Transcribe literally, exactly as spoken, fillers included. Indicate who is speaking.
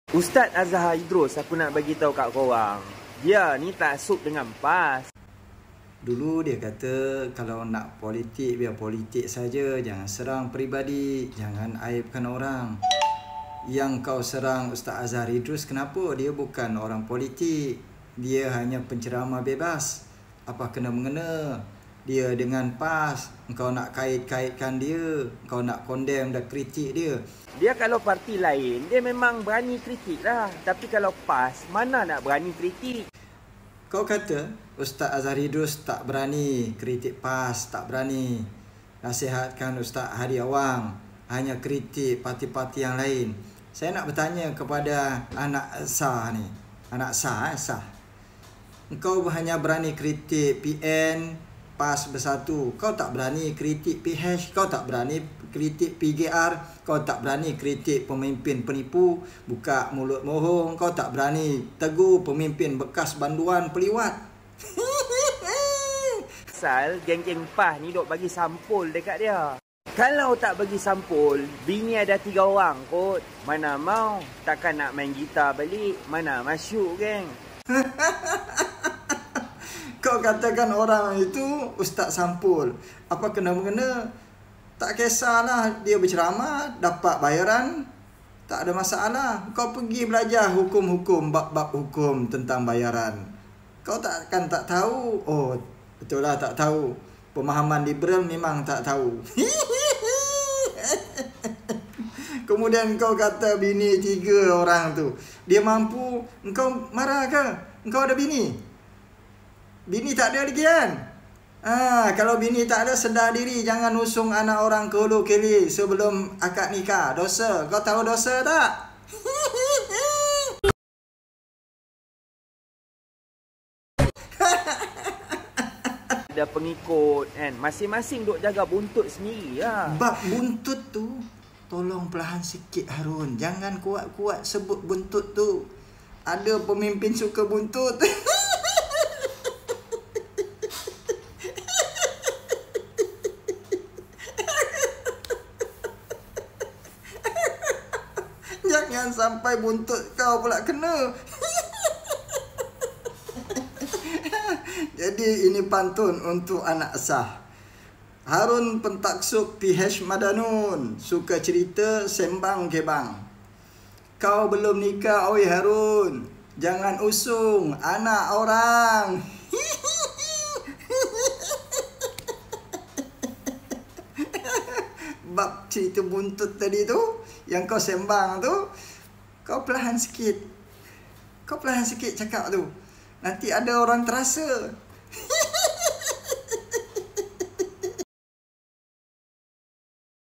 Speaker 1: Ustaz Azhar Idrus, aku nak bagi tahu kat korang. Dia ni tak sup dengan PAS.
Speaker 2: Dulu dia kata kalau nak politik, biar politik saja. Jangan serang peribadi, jangan aibkan orang. Yang kau serang Ustaz Azhar Idrus, kenapa? Dia bukan orang politik. Dia hanya penceramah bebas. Apa kena-mengena? Dia dengan PAS, engkau nak kait-kaitkan dia, engkau nak condemn dan kritik dia.
Speaker 1: Dia kalau parti lain, dia memang berani kritik lah. Tapi kalau PAS, mana nak berani kritik?
Speaker 2: Kau kata Ustaz Azhar Idrus tak berani kritik PAS, tak berani nasihatkan Ustaz Hadi Awang, hanya kritik parti-parti yang lain. Saya nak bertanya kepada anak Sah ni, anak Sah eh, Sah. Engkau hanya berani kritik P N, PAS Bersatu. Kau tak berani kritik P H, kau tak berani kritik P G R, kau tak berani kritik pemimpin penipu, buka mulut mohong, kau tak berani tegur pemimpin bekas banduan peliwat.
Speaker 1: Asal geng-geng PAS ni duk bagi sampul dekat dia. Kalau tak bagi sampul, bini ada tiga orang kot. Mana mau, takkan nak main gitar balik. Mana masyuk geng.
Speaker 2: Kau katakan orang itu Ustaz Sampul. Apa kena-mengena? Tak kisahlah dia berceramah, dapat bayaran, tak ada masalah. Kau pergi belajar hukum-hukum, bab-bab hukum tentang bayaran. Kau takkan tak tahu. Oh, betul lah tak tahu. Pemahaman liberal memang tak tahu. Kemudian kau kata bini tiga orang tu, dia mampu, engkau marah ke? Engkau ada bini? Bini tak ada lagi kan? Ah, kalau bini tak ada, sedar diri. Jangan usung anak orang ke hulu kiri sebelum akad nikah. Dosa. Kau tahu dosa tak?
Speaker 1: Ada pengikut kan. Masing-masing duk jaga buntut sendiri lah.
Speaker 2: Bab buntut tu, tolong perlahan sikit Harun. Jangan kuat-kuat sebut buntut tu. Ada pemimpin suka buntut. Jangan sampai buntut kau pula kena. Jadi ini pantun untuk anak Sah. Harun pentaksub P H Madanun, suka cerita sembang gebang. Kau belum nikah oi Harun, jangan usung anak orang. Bab cerita buntut tadi tu, yang kau sembang tu, kau perlahan sikit. Kau perlahan sikit cakap tu. Nanti ada orang terasa.